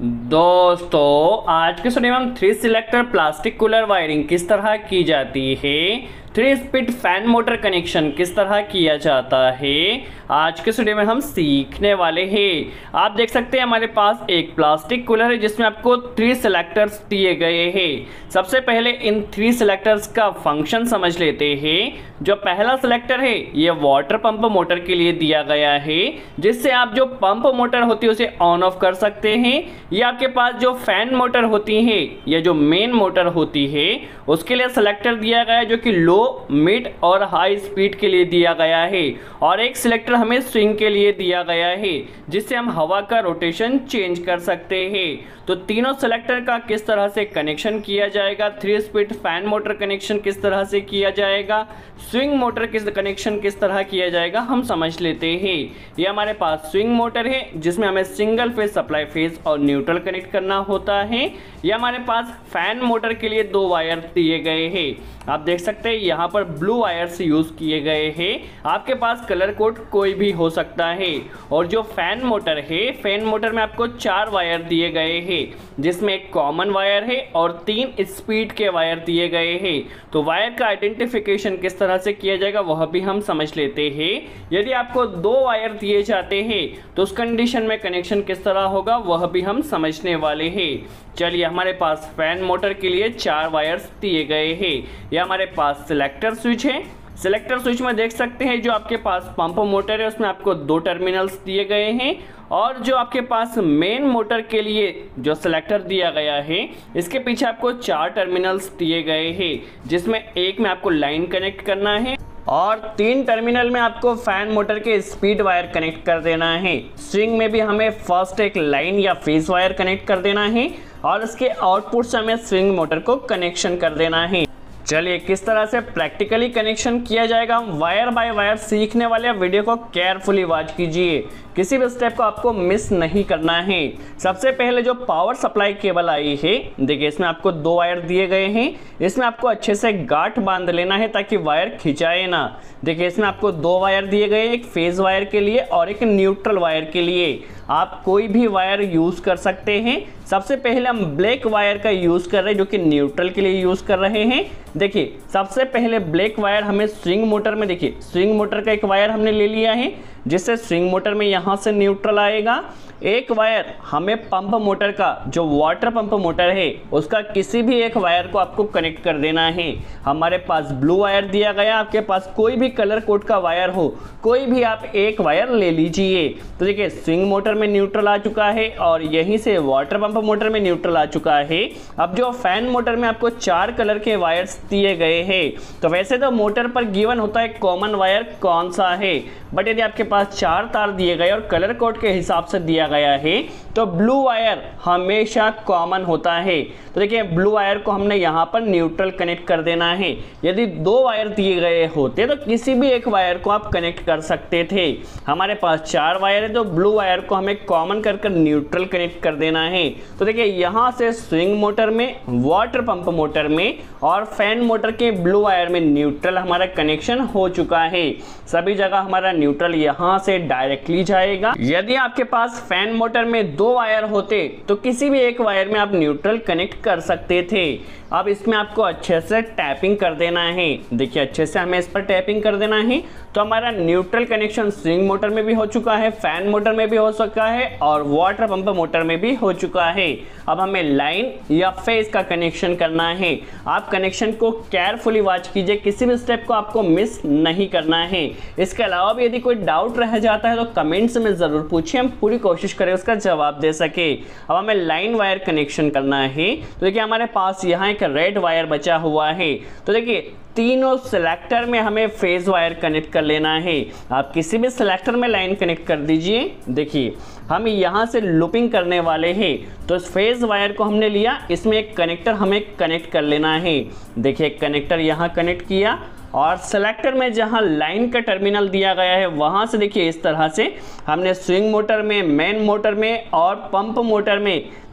दोस्तों आज के वीडियो में हम 3 सिलेक्टर प्लास्टिक कूलर वायरिंग किस तरह की जाती है, 3 स्पीड फैन मोटर कनेक्शन किस तरह किया जाता है, आज के वीडियो में हम सीखने वाले हैं। आप देख सकते हैं हमारे पास एक प्लास्टिक कूलर है जिसमें आपको 3 सिलेक्टर्स दिए गए हैं। सबसे पहले इन 3 सिलेक्टर्स का फंक्शन समझ लेते हैं। जो पहला सिलेक्टर है ये वाटर पंप मोटर के लिए दिया गया है, जिससे आप जो पंप मोटर होती है उसे ऑन ऑफ कर सकते हैं। या आपके पास जो फैन मोटर होती है या जो मेन मोटर होती है उसके लिए सिलेक्टर दिया गया है जो कि लो, मिड और हाई स्पीड के लिए दिया गया है। और एक सिलेक्टर हमें स्विंग के लिए दिया गया है जिससे हम हवा का रोटेशन चेंज कर सकते हैं। तो तीनों सिलेक्टर का किस तरह से कनेक्शन किया जाएगा, 3 स्पीड फैन मोटर कनेक्शन किस तरह से किया जाएगा, स्विंग मोटर कनेक्शन किस तरह किया जाएगा, हम समझ लेते हैं। ये हमारे पास स्विंग मोटर है जिसमें हमें सिंगल फेज सप्लाई फेज और न्यूट्रल कनेक्ट करना होता है। ये हमारे पास फैन मोटर के लिए 2 वायर दिए गए हैं। आप देख सकते हैं यहाँ पर ब्लू वायर्स यूज किए गए हैं। आपके पास कलर कोड कोई भी हो सकता है। और जो फैन मोटर है, फैन मोटर में आपको 4 वायर दिए गए हैं जिसमें एक कॉमन वायर है और 3 स्पीड के वायर दिए गए हैं। तो वायर का आइडेंटिफिकेशन किस तरह से किया जाएगा वह भी हम समझ लेते हैं। यदि आपको 2 वायर दिए जाते हैं तो उस कंडीशन में कनेक्शन किस तरह होगा वह भी हम समझने वाले हैं। चलिए, हमारे पास फैन मोटर के लिए 4 वायर्स दिए गए हैं। यह हमारे पास सिलेक्टर स्विच है। सिलेक्टर स्विच में देख सकते हैं जो आपके पास पंप मोटर है उसमें आपको 2 टर्मिनल्स दिए गए हैं। और जो आपके पास मेन मोटर के लिए जो सिलेक्टर दिया गया है इसके पीछे आपको 4 टर्मिनल्स दिए गए हैं जिसमें एक में आपको लाइन कनेक्ट करना है और 3 टर्मिनल में आपको फैन मोटर के स्पीड वायर कनेक्ट कर देना है। स्विंग में भी हमें फर्स्ट एक लाइन या फेज वायर कनेक्ट कर देना है और इसके आउटपुट से हमें स्विंग मोटर को कनेक्शन कर देना है। चलिए, किस तरह से प्रैक्टिकली कनेक्शन किया जाएगा हम वायर बाय वायर सीखने वाले। वीडियो को केयरफुली वॉच कीजिए, किसी भी स्टेप को आपको मिस नहीं करना है। सबसे पहले जो पावर सप्लाई केबल आई है, देखिए इसमें आपको 2 वायर दिए गए हैं। इसमें आपको अच्छे से गांठ बांध लेना है ताकि वायर खिंचाए ना। देखिए इसमें आपको 2 वायर दिए गए हैं, एक फेज वायर के लिए और एक न्यूट्रल वायर के लिए। आप कोई भी वायर यूज कर सकते हैं। सबसे पहले हम ब्लैक वायर का यूज कर रहे हैं जो कि न्यूट्रल के लिए यूज कर रहे हैं। देखिए सबसे पहले ब्लैक वायर हमें स्विंग मोटर में, देखिए स्विंग मोटर का एक वायर हमने ले लिया है जिससे स्विंग मोटर में यहाँ से न्यूट्रल आएगा। एक वायर हमें पंप मोटर का, जो वाटर पंप मोटर है उसका किसी भी एक वायर को आपको कनेक्ट कर देना है। हमारे पास ब्लू वायर दिया गया, आपके पास कोई भी कलर कोड का वायर हो, कोई भी आप एक वायर ले लीजिए। तो देखिए स्विंग मोटर में न्यूट्रल आ चुका है और यहीं से वाटर पंप मोटर में न्यूट्रल आ चुका है। अब जो फैन मोटर में आपको 4 कलर के वायर्स दिए गए हैं, तो वैसे तो मोटर पर गिवन होता है कॉमन वायर कौन सा है, बट यदि आपके पास 4 तार दिए गए और कलर कोड के हिसाब से दिया गया है तो ब्लू वायर हमेशा कॉमन होता है। तो देखिए ब्लू वायर को हमने यहाँ पर न्यूट्रल कनेक्ट कर देना है। यदि 2 वायर दिए गए होते तो किसी भी एक वायर को आप कनेक्ट कर सकते थे। हमारे पास 4 वायर है तो ब्लू वायर को हमें कॉमन कर न्यूट्रल कनेक्ट कर देना है। तो देखिए यहाँ से स्विंग मोटर में, वाटर पंप मोटर में और फैन मोटर के ब्लू वायर में न्यूट्रल हमारा कनेक्शन हो चुका है। सभी जगह हमारा न्यूट्रल यहाँ से डायरेक्टली जाएगा। यदि आपके पास फैन मोटर में 2 वायर होते तो किसी भी एक वायर में आप न्यूट्रल कनेक्ट कर सकते थे। अब इसमें आपको अच्छे से टैपिंग कर देना है। देखिए अच्छे से हमें इस पर टैपिंग कर देना है तो हमारा न्यूट्रल कनेक्शन स्विंग मोटर में भी हो चुका है, फैन मोटर में भी हो चुका है और वाटर पंप मोटर में भी हो चुका है। अब हमें लाइन या फेज का कनेक्शन करना है। आप कनेक्शन को केयरफुली वॉच कीजिए, किसी भी स्टेप को आपको मिस नहीं करना है। इसके अलावा भी यदि कोई डाउट रह जाता है तो कमेंट्स में ज़रूर पूछिए, हम पूरी कोशिश करें उसका जवाब दे सके। अब हमें लाइन वायर कनेक्शन करना है। तो देखिए हमारे पास यहाँ एक रेड वायर बचा हुआ है। तो देखिए तीनों सिलेक्टर में हमें फेज वायर कनेक्ट कर लेना है। आप किसी भी सिलेक्टर में लाइन कनेक्ट कर दीजिए। देखिए हम यहाँ से लूपिंग करने वाले हैं तो इस फेज वायर को हमने लिया, इसमें एक कनेक्टर हमें कनेक्ट कर लेना है। देखिए कनेक्टर यहाँ कनेक्ट किया और सेलेक्टर में जहां लाइन का टर्मिनल दिया गया है वहां से देखिए इस तरह से हमने स्विंग मोटर में, मेन मोटर में और पंप मोटर में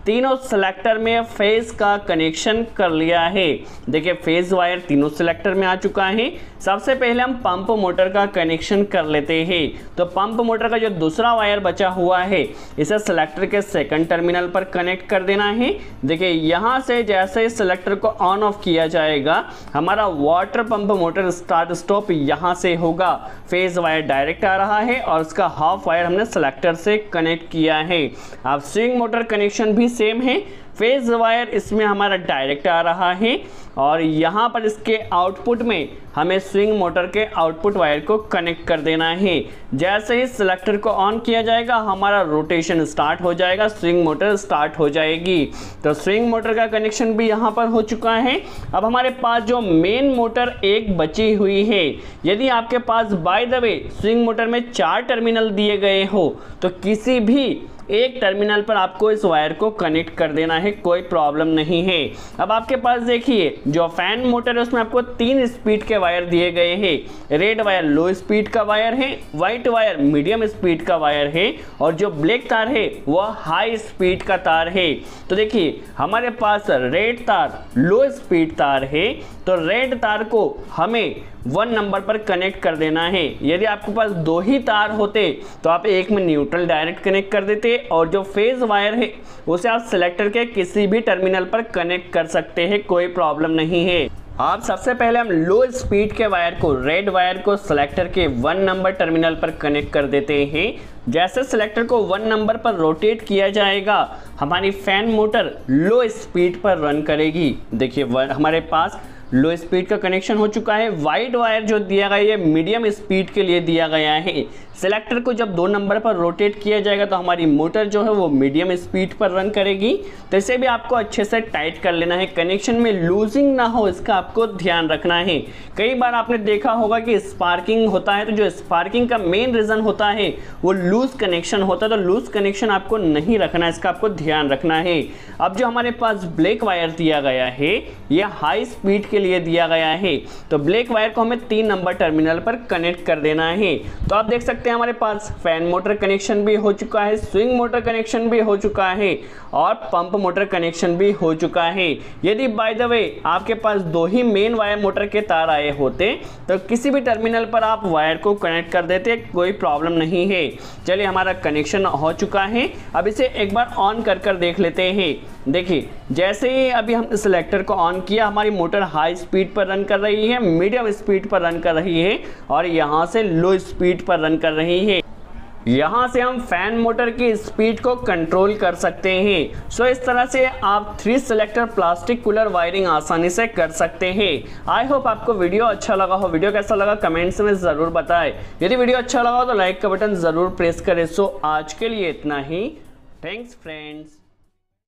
तीनों सिलेक्टर में फेज का कनेक्शन कर लिया है। देखिए फेज वायर तीनों सिलेक्टर में आ चुका है। सबसे पहले हम पंप मोटर का कनेक्शन कर लेते हैं। तो पंप मोटर का जो दूसरा वायर बचा हुआ है इसे सिलेक्टर के सेकंड टर्मिनल पर कनेक्ट कर देना है। देखिए यहाँ से जैसे सिलेक्टर को ऑन ऑफ किया जाएगा हमारा water pump motor start stop यहाँ से होगा। फेज वायर डायरेक्ट आ रहा है और उसका हाफ वायर हमने सिलेक्टर से कनेक्ट किया है। अब स्विंग मोटर कनेक्शन भी सेम है। फेज वायर इसमें हमारा डायरेक्ट आ रहा है और यहाँ पर इसके आउटपुट में हमें स्विंग मोटर के आउटपुट वायर को कनेक्ट कर देना है। जैसे ही सिलेक्टर को ऑन किया जाएगा हमारा रोटेशन स्टार्ट हो जाएगा, स्विंग मोटर स्टार्ट हो जाएगी। तो स्विंग मोटर का कनेक्शन भी यहाँ पर हो चुका है। अब हमारे पास जो मेन मोटर एक बची हुई है, यदि आपके पास by the way swing motor में 4 टर्मिनल दिए गए हो तो किसी भी एक टर्मिनल पर आपको इस वायर को कनेक्ट कर देना है, कोई प्रॉब्लम नहीं है। अब आपके पास देखिए जो फैन मोटर है उसमें आपको 3 स्पीड के वायर दिए गए हैं। रेड वायर लो स्पीड का वायर है, व्हाइट वायर मीडियम स्पीड का वायर है और जो ब्लैक तार है वह हाई स्पीड का तार है। तो देखिए हमारे पास रेड तार लो स्पीड तार है, तो रेड तार को हमें 1 नंबर पर कनेक्ट कर देना है। यदि आपके पास 2 ही तार होते तो आप एक में न्यूट्रल डायरेक्ट कनेक्ट कर देते और जो फेज वायर है उसे आप सिलेक्टर के किसी भी टर्मिनल पर कनेक्ट कर सकते हैं, कोई प्रॉब्लम नहीं है। आप सबसे पहले हम लो स्पीड के वायर को, रेड वायर को सिलेक्टर के 1 नंबर टर्मिनल पर कनेक्ट कर देते हैं। जैसे सिलेक्टर को 1 नंबर पर रोटेट किया जाएगा हमारी फैन मोटर लो स्पीड पर रन करेगी। देखिए हमारे पास लो स्पीड का कनेक्शन हो चुका है। वाइट वायर जो दिया गया है मीडियम स्पीड के लिए दिया गया है। सिलेक्टर को जब 2 नंबर पर रोटेट किया जाएगा तो हमारी मोटर जो है वो मीडियम स्पीड पर रन करेगी। तो इसे भी आपको अच्छे से टाइट कर लेना है, कनेक्शन में लूजिंग ना हो इसका आपको ध्यान रखना है। कई बार आपने देखा होगा कि स्पार्किंग होता है, तो जो स्पार्किंग का मेन रीज़न होता है वो लूज कनेक्शन होता है। तो लूज कनेक्शन आपको नहीं रखना है, इसका आपको ध्यान रखना है। अब जो हमारे पास ब्लैक वायर दिया गया है ये हाई स्पीड के लिए दिया गया है, तो ब्लैक वायर को हमें 3 नंबर टर्मिनल पर कनेक्ट कर देना है। तो आप देख सकते हैं हमारे पास फैन मोटर कनेक्शन भी हो चुका है, स्विंग मोटर कनेक्शन भी हो चुका है और पंप मोटर कनेक्शन भी हो चुका है। यदि बाय द वे आपके पास 2 ही मेन वायर मोटर के तार आए होते तो किसी भी टर्मिनल पर आप वायर को कनेक्ट कर देते, कोई प्रॉब्लम नहीं है। चलिए हमारा कनेक्शन हो चुका है। अब इसे एक बार ऑन कर देख लेते हैं। देखिए जैसे ही अभी हम सिलेक्टर को ऑन किया हमारी मोटर हाई स्पीड पर रन कर रही है, मीडियम स्पीड पर रन कर रही है और यहाँ से लो स्पीड पर रन कर रही है। यहाँ से हम फैन मोटर की स्पीड को कंट्रोल कर सकते हैं। सो इस तरह से आप 3 सिलेक्टर प्लास्टिक कूलर वायरिंग आसानी से कर सकते हैं। आई होप आपको वीडियो अच्छा लगा हो। वीडियो कैसा लगा कमेंट्स में ज़रूर बताएं। यदि वीडियो अच्छा लगा हो तो लाइक का बटन ज़रूर प्रेस करें। सो आज के लिए इतना ही। Thanks friends.